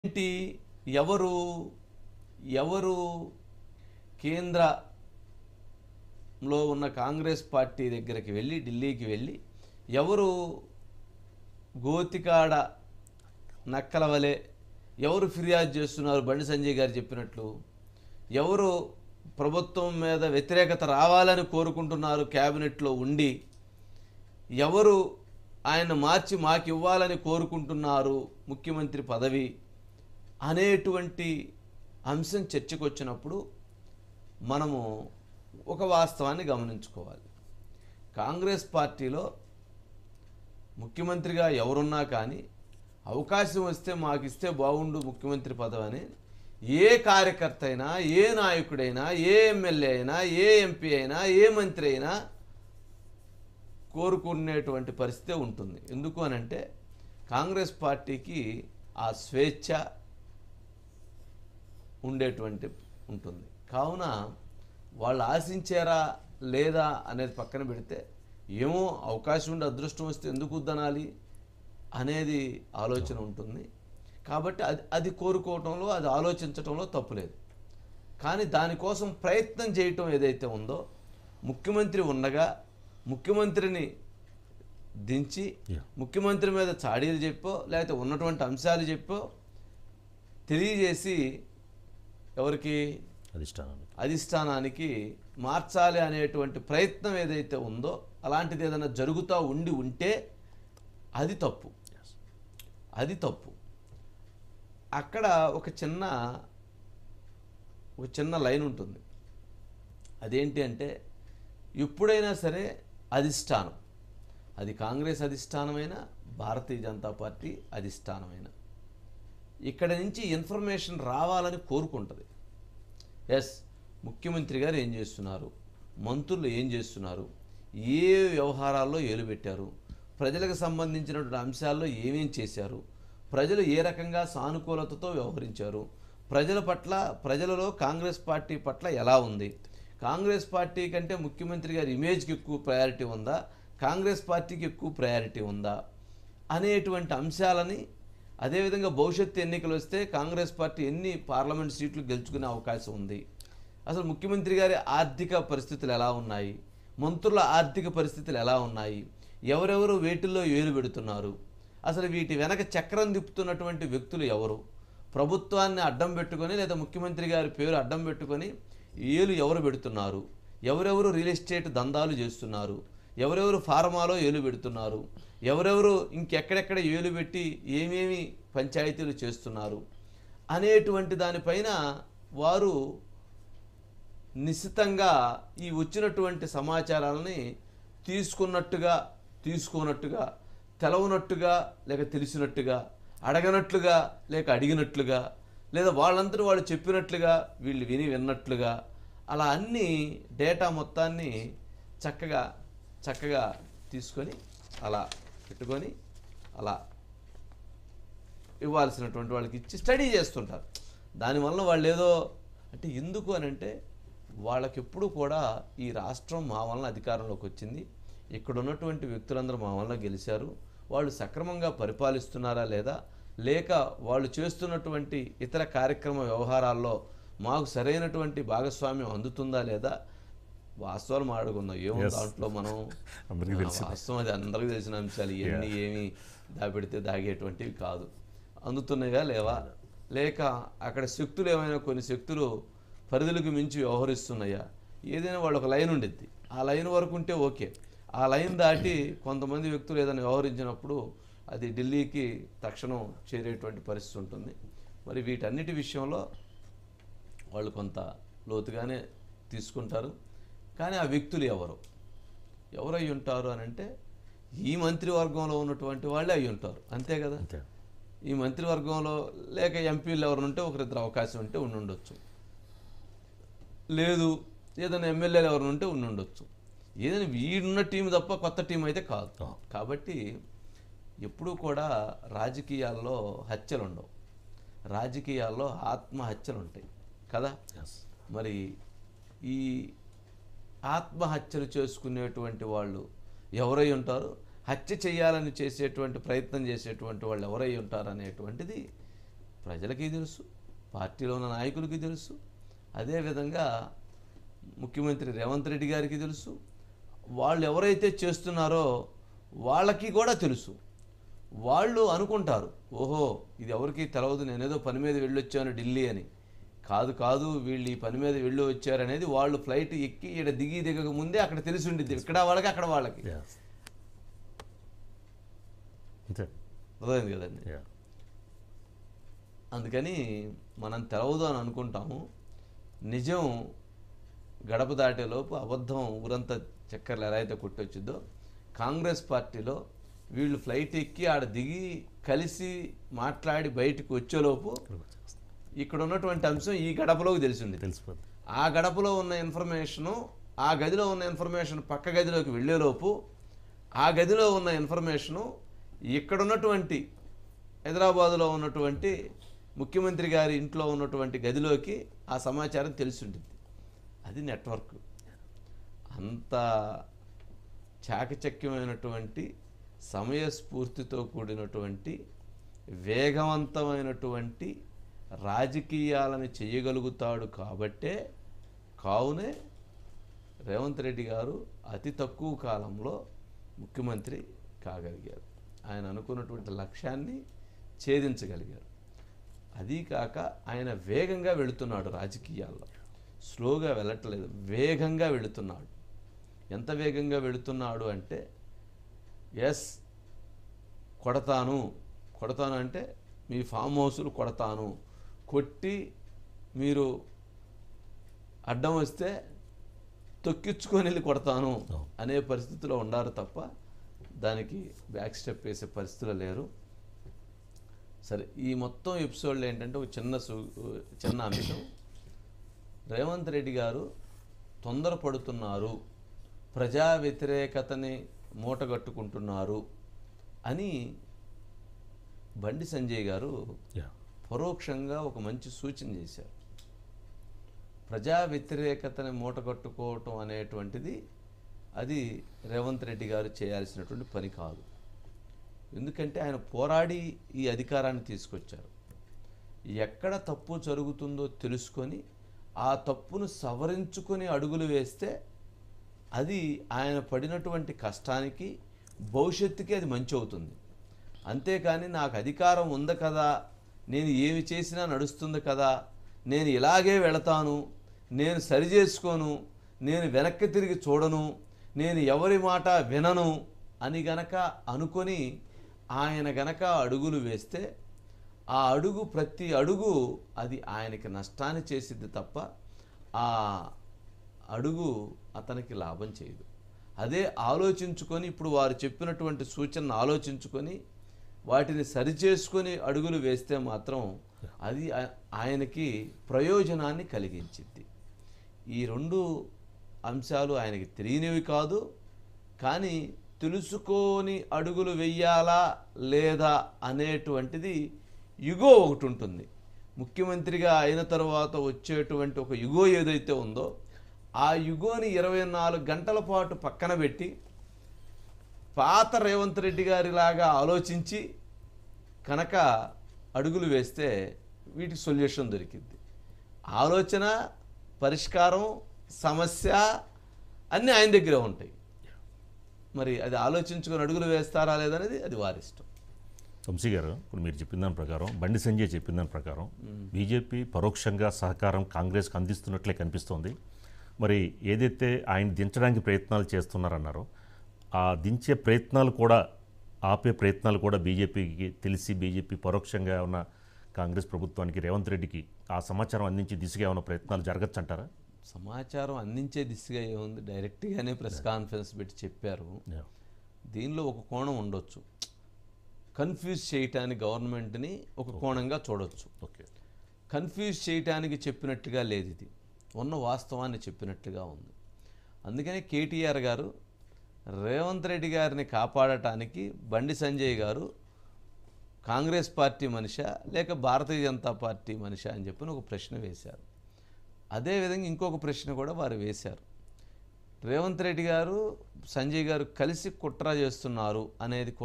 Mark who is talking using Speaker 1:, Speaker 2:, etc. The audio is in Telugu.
Speaker 1: ఏంటి ఎవరు ఎవరు కేంద్రంలో ఉన్న కాంగ్రెస్ పార్టీ దగ్గరికి వెళ్ళి ఢిల్లీకి వెళ్ళి ఎవరు గోతికాడ నక్కల వలె ఎవరు ఫిర్యాదు చేస్తున్నారు? బండి సంజయ్ గారు చెప్పినట్లు ఎవరు ప్రభుత్వం మీద వ్యతిరేకత రావాలని కోరుకుంటున్నారు? క్యాబినెట్లో ఉండి ఎవరు ఆయన మార్చి మాకు ఇవ్వాలని కోరుకుంటున్నారు ముఖ్యమంత్రి పదవి అనేటువంటి అంశం చర్చకు వచ్చినప్పుడు మనము ఒక వాస్తవాన్ని గమనించుకోవాలి. కాంగ్రెస్ పార్టీలో ముఖ్యమంత్రిగా ఎవరున్నా కానీ అవకాశం వస్తే మాకు ఇస్తే బాగుండు ముఖ్యమంత్రి పదవి అని ఏ కార్యకర్త అయినా, ఏ నాయకుడైనా, ఏ ఎమ్మెల్యే అయినా, ఏ ఎంపీ అయినా, ఏ మంత్రి అయినా కోరుకునేటువంటి పరిస్థితి ఉంటుంది. ఎందుకు అనంటే కాంగ్రెస్ పార్టీకి ఆ స్వేచ్ఛ ఉండేటువంటి ఉంటుంది. కావున వాళ్ళు ఆశించారా లేదా అనేది పక్కన పెడితే ఏమో అవకాశం ఉండి అదృష్టం వస్తే ఎందుకు వద్దనాలి అనేది ఆలోచన ఉంటుంది. కాబట్టి అది కోరుకోవటంలో, అది ఆలోచించటంలో తప్పులేదు. కానీ దానికోసం ప్రయత్నం చేయటం ఏదైతే ఉందో, ముఖ్యమంత్రి ఉండగా ముఖ్యమంత్రిని దించి ముఖ్యమంత్రి మీద చాడీలు చెప్పో లేకపోతే ఉన్నటువంటి అంశాలు చెప్పో తెలియజేసి ఎవరికి అధిష్టానానికి మార్చాలి అనేటువంటి ప్రయత్నం ఏదైతే ఉందో, అలాంటిది ఏదైనా జరుగుతూ ఉంటే అది తప్పు. అది తప్పు. అక్కడ ఒక చిన్న లైన్ ఉంటుంది. అదేంటి అంటే ఎప్పుడైనా సరే అధిష్టానం, అది కాంగ్రెస్ అధిష్టానమైన, భారతీయ జనతా పార్టీ అధిష్టానమైన, ఇక్కడ నుంచి ఇన్ఫర్మేషన్ రావాలని కోరుకుంటుంది. ఎస్, ముఖ్యమంత్రి గారు ఏం చేస్తున్నారు, మంత్రులు ఏం చేస్తున్నారు, ఏ వ్యవహారాల్లో ఏలు పెట్టారు, ప్రజలకు సంబంధించినటువంటి అంశాల్లో ఏమేం చేశారు, ప్రజలు ఏ రకంగా సానుకూలతతో వ్యవహరించారు, ప్రజలలో కాంగ్రెస్ పార్టీ పట్ల ఎలా ఉంది, కాంగ్రెస్ పార్టీ కంటే ముఖ్యమంత్రి గారి ఇమేజ్కి ఎక్కువ ప్రయారిటీ ఉందా, కాంగ్రెస్ పార్టీకి ఎక్కువ ప్రయారిటీ ఉందా అనేటువంటి అంశాలని, అదేవిధంగా భవిష్యత్తు ఎన్నికలు వస్తే కాంగ్రెస్ పార్టీ ఎన్ని పార్లమెంట్ సీట్లు గెలుచుకునే అవకాశం ఉంది, అసలు ముఖ్యమంత్రి గారి ఆర్థిక పరిస్థితులు ఎలా ఉన్నాయి, మంత్రుల ఆర్థిక పరిస్థితులు ఎలా ఉన్నాయి, ఎవరెవరు వేటిల్లో ఏలు పెడుతున్నారు, అసలు వీటి వెనక చక్రం తిప్పుతున్నటువంటి వ్యక్తులు ఎవరు, ప్రభుత్వాన్ని అడ్డం పెట్టుకొని లేదా ముఖ్యమంత్రి గారి పేరు అడ్డం పెట్టుకొని ఏలు ఎవరు పెడుతున్నారు, ఎవరెవరు రియల్ ఎస్టేట్ దందాలు చేస్తున్నారు, ఎవరెవరు ఫార్మాలో ఏలు పెడుతున్నారు, ఎవరెవరు ఇంకెక్కడెక్కడ ఏలు పెట్టి ఏమేమి పంచాయతీలు చేస్తున్నారు అనేటువంటి దానిపైన వారు నిశ్చితంగా ఈ వచ్చినటువంటి సమాచారాలని తీసుకోనట్టుగా, తెలవనట్టుగా లేక తెలిసినట్టుగా, అడగనట్లుగా లేక అడిగినట్లుగా, లేదా వాళ్ళందరూ వాళ్ళు చెప్పినట్లుగా వీళ్ళు విన్నట్లుగా, అలా అన్ని డేటా మొత్తాన్ని చక్కగా తీసుకొని అలా పెట్టుకొని అలా ఇవ్వాల్సినటువంటి వాళ్ళకి ఇచ్చి స్టడీ చేస్తుంటారు. దానివల్ల వాళ్ళు ఏదో అంటే ఎందుకు అనంటే వాళ్ళకి ఎప్పుడు కూడా ఈ రాష్ట్రం మా వలన అధికారంలోకి వచ్చింది, ఇక్కడ ఉన్నటువంటి వ్యక్తులందరూ మా వలన గెలిచారు, వాళ్ళు సక్రమంగా పరిపాలిస్తున్నారా లేదా, లేక వాళ్ళు చేస్తున్నటువంటి ఇతర కార్యక్రమ వ్యవహారాల్లో మాకు సరైనటువంటి భాగస్వామ్యం అందుతుందా లేదా, వాస్తవాలు మాట్లాడుకుందాం. ఏమో దాంట్లో మనం వాస్తవం, అది అందరికీ తెలిసిన అంశాలు, ఇవన్నీ ఏమి దాపెడితే దాగేటువంటివి కాదు. అందుతున్నాయా లేవా, లేక అక్కడ శక్తులు ఏమైనా కొన్ని శక్తులు పరిధులకు మించి వ్యవహరిస్తున్నాయా, ఏదైనా వాళ్ళు ఒక లైన్ ఉండిద్ది, ఆ లైన్ వరకు ఉంటే ఓకే. ఆ లైన్ దాటి కొంతమంది వ్యక్తులు ఏదైనా వ్యవహరించినప్పుడు అది ఢిల్లీకి తక్షణం చేరేటువంటి పరిస్థితి ఉంటుంది. మరి వీటన్నిటి విషయంలో వాళ్ళు కొంత లోతుగానే తీసుకుంటారు. కానీ ఆ వ్యక్తులు ఎవరై ఉంటారు అని అంటే ఈ మంత్రివర్గంలో ఉన్నటువంటి వాళ్ళే అయి ఉంటారు, అంతే కదా. ఈ మంత్రివర్గంలో లేక ఎంపీలు ఎవరు ఉంటే ఒకరిద్దరు అవకాశం ఉంటే ఉండొచ్చు, లేదు ఏదైనా ఎమ్మెల్యేలు ఎవరు ఉంటే ఉండొచ్చు, ఏదైనా వీడున్న టీం తప్ప కొత్త టీం అయితే కాదు. కాబట్టి ఎప్పుడూ కూడా రాజకీయాల్లో హత్యలు ఉండవు, రాజకీయాల్లో ఆత్మహత్యలు ఉంటాయి కదా. మరి ఈ ఆత్మహత్యలు చేసుకునేటువంటి వాళ్ళు ఎవరై ఉంటారు, హత్య చేయాలని చేసేటువంటి ప్రయత్నం చేసేటువంటి వాళ్ళు ఎవరై ఉంటారు అనేటువంటిది ప్రజలకి తెలుసు, పార్టీలో ఉన్న నాయకులకి తెలుసు, అదేవిధంగా ముఖ్యమంత్రి రేవంత్ రెడ్డి గారికి తెలుసు, వాళ్ళు ఎవరైతే చేస్తున్నారో వాళ్ళకి కూడా తెలుసు. వాళ్ళు అనుకుంటారు, ఓహో ఇది ఎవరికి తెలవదు, నేనేదో పని మీద వెళ్ళొచ్చాను ఢిల్లీ అని. కాదు కాదు, వీళ్ళు ఈ పని మీద వెళ్ళి వచ్చారనేది వాళ్ళు ఫ్లైట్ ఎక్కి ఇక్కడ దిగక ముందే అక్కడ తెలిసి ఉండిద్ది, ఇక్కడ వాళ్ళకి అక్కడ వాళ్ళకి. అర్థమైంది కదండి. అందుకని మనం తెలవదు అని అనుకుంటాము. నిజం గడప దాటేలోపు అబద్ధం ఊరంతా చక్కర్లు ఎలా అయితే కొట్టొచ్చిందో, కాంగ్రెస్ పార్టీలో వీళ్ళు ఫ్లైట్ ఎక్కి ఆడ దిగి కలిసి మాట్లాడి బయటకు వచ్చేలోపు ఇక్కడ ఉన్నటువంటి అంశం ఈ గడపలోకి తెలిసిపోతుంది. ఆ గడపలో ఉన్న ఇన్ఫర్మేషను, ఆ గదిలో ఉన్న ఇన్ఫర్మేషన్ పక్క గదిలోకి వెళ్ళేలోపు ఆ గదిలో ఉన్న ఇన్ఫర్మేషను ఇక్కడ ఉన్నటువంటి హైదరాబాదులో ఉన్నటువంటి ముఖ్యమంత్రి గారి ఇంట్లో ఉన్నటువంటి గదిలోకి ఆ సమాచారం తెలిసి ఉంటుంది. అది నెట్వర్క్. అంత చాకచక్యమైనటువంటి సమయస్ఫూర్తితో కూడినటువంటి వేగవంతమైనటువంటి రాజకీయాలను చేయగలుగుతాడు. కావునే రేవంత్ రెడ్డి గారు అతి తక్కువ కాలంలో ముఖ్యమంత్రి కాగలిగారు. ఆయన అనుకున్నటువంటి లక్ష్యాన్ని ఛేదించగలిగారు. అదీ కాక ఆయన వేగంగా వెళుతున్నాడు రాజకీయాల్లో, స్లోగా వెళ్ళట్లేదు, వేగంగా వెళుతున్నాడు. ఎంత వేగంగా వెళుతున్నాడు అంటే, ఎస్ కొడతాను అంటే మీ ఫామ్ హౌస్లు కొడతాను, కొట్టి మీరు అడ్డం వస్తే తొక్కించుకొని వెళ్ళి కొడతాను అనే పరిస్థితిలో ఉండారు తప్ప దానికి బ్యాక్ స్టెప్ వేసే పరిస్థితిలో లేరు. సరే, ఈ మొత్తం ఎపిసోడ్లో ఏంటంటే ఒక చిన్న అంశం, రేవంత్ రెడ్డి గారు తొందరపడుతున్నారు, ప్రజా వ్యతిరేకతని మూటగట్టుకుంటున్నారు అని బండి సంజయ్ గారు పరోక్షంగా ఒక మంచి సూచన చేశారు. ప్రజా వ్యతిరేకతని మూటగట్టుకోవటం అనేటువంటిది అది రేవంత్ రెడ్డి గారు చేయాల్సినటువంటి పని కాదు. ఎందుకంటే ఆయన పోరాడి ఈ అధికారాన్ని తీసుకొచ్చారు. ఎక్కడ తప్పు జరుగుతుందో తెలుసుకొని ఆ తప్పును సవరించుకొని అడుగులు వేస్తే అది ఆయన పడినటువంటి కష్టానికి భవిష్యత్తుకి అది మంచి అవుతుంది. అంతేకాని నాకు అధికారం ఉంది కదా, నేను ఏమి చేసినా నడుస్తుంది కదా, నేను ఇలాగే వెళతాను, నేను సరిచేసుకోను, నేను వెనక్కి తిరిగి చూడను, నేను ఎవరి మాట వినను అని గనక అనుకొని ఆయన గనక అడుగులు వేస్తే ఆ అడుగు, ప్రతి అడుగు అది ఆయనకి నష్టాన్ని చేసిద్ది తప్ప ఆ అడుగు అతనికి లాభం చేయదు. అదే ఆలోచించుకొని, ఇప్పుడు వారు చెప్పినటువంటి సూచనను ఆలోచించుకొని వాటిని సరిచేసుకొని అడుగులు వేస్తే మాత్రం అది ఆయనకి ప్రయోజనాన్ని కలిగించింది. ఈ రెండు అంశాలు ఆయనకి తెలియనివి కాదు, కానీ తెలుసుకొని అడుగులు వెయ్యాలా లేదా అనేటువంటిది యుగో ఒకటి ఉంటుంది. ముఖ్యమంత్రిగా అయిన తర్వాత వచ్చేటువంటి ఒక యుగో ఏదైతే ఉందో ఆ యుగోని 24 గంటల పాటు పక్కన పెట్టి పాత రేవంత్ రెడ్డి గారిలాగా ఆలోచించి కనుక అడుగులు వేస్తే వీటికి సొల్యూషన్ దొరికింది. ఆలోచన, పరిష్కారం, సమస్య అన్నీ ఆయన దగ్గరే ఉంటాయి. మరి అది ఆలోచించుకొని అడుగులు వేస్తారా లేదనేది అది వారిష్టం.
Speaker 2: వంశీ గారు, ఇప్పుడు మీరు చెప్పిన దాని ప్రకారం, బండి సంజయ్ చెప్పిన దాని ప్రకారం బీజేపీ పరోక్షంగా సహకారం కాంగ్రెస్కి అందిస్తున్నట్లే కనిపిస్తోంది. మరి ఏదైతే ఆయన దించడానికి ప్రయత్నాలు చేస్తున్నారన్నారో ఆ దించే ప్రయత్నాలు కూడా, ఆపే ప్రయత్నాలు కూడా బీజేపీకి తెలిసి బీజేపీ పరోక్షంగా ఉన్న కాంగ్రెస్ ప్రభుత్వానికి, రేవంత్ రెడ్డికి ఆ సమాచారం అందించే దిశగా ఉన్న ప్రయత్నాలు జరగచ్చు అంటారా?
Speaker 1: సమాచారం అందించే దిశగా ఏముంది, డైరెక్ట్గానే ప్రెస్ కాన్ఫరెన్స్ పెట్టి చెప్పారు. దీనిలో ఒక కోణం ఉండొచ్చు, కన్ఫ్యూజ్ చేయటానికి గవర్నమెంట్ని ఒక కోణంగా చూడొచ్చు. కన్ఫ్యూజ్ చేయటానికి చెప్పినట్టుగా లేదు, ఇది ఉన్న వాస్తవాన్ని చెప్పినట్టుగా ఉంది. అందుకని కేటీఆర్ గారు రేవంత్ రెడ్డి గారిని కాపాడటానికి బండి సంజయ్ గారు కాంగ్రెస్ పార్టీ మనిషా లేక భారతీయ జనతా పార్టీ మనిషా అని చెప్పి ఒక ప్రశ్న వేశారు. అదేవిధంగా ఇంకొక ప్రశ్న కూడా వారు వేశారు, రేవంత్ రెడ్డి గారు సంజయ్ గారు కలిసి కుట్ర చేస్తున్నారు అనేది